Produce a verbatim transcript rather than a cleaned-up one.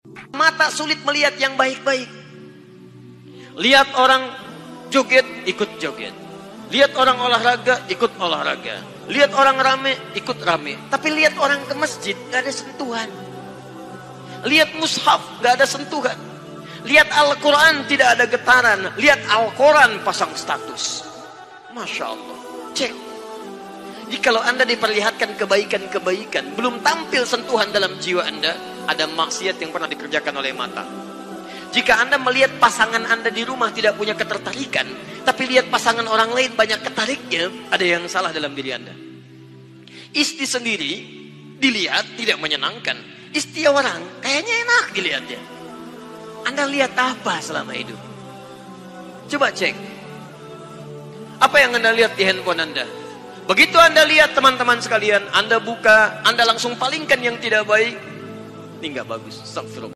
Mata sulit melihat yang baik-baik. Lihat orang joget, ikut joget. Lihat orang olahraga, ikut olahraga. Lihat orang rame, ikut rame. Tapi lihat orang ke masjid, gak ada sentuhan. Lihat mushaf, gak ada sentuhan. Lihat Al-Quran, tidak ada getaran. Lihat Al-Quran, pasang status. Masya Allah. Cek. Jadi kalau Anda diperlihatkan kebaikan-kebaikan, belum tampil sentuhan dalam jiwa Anda, ada maksiat yang pernah dikerjakan oleh mata. Jika Anda melihat pasangan Anda di rumah tidak punya ketertarikan, tapi lihat pasangan orang lain banyak ketariknya, ada yang salah dalam diri Anda. Istri sendiri dilihat tidak menyenangkan. Istri orang kayaknya enak dilihatnya. Anda lihat apa selama hidup? Coba cek. Apa yang Anda lihat di handphone Anda? Begitu Anda lihat teman-teman sekalian, Anda buka, Anda langsung palingkan yang tidak baik. Ini nggak bagus. Astagfirullah.